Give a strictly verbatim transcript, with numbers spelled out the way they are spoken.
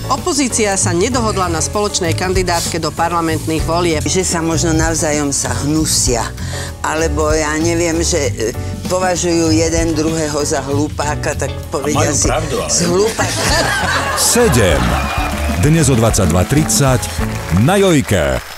Opozícia sa nedohodla na spoločnej kandidátke do parlamentných volieb. Že sa možno navzájom sa hnusia, alebo ja neviem, že považujú jeden druhého za hlupáka, tak povedia si pravdu, ale... z hlupáka. sedem. Dnes o dvadsaťdva tridsať na Jojke.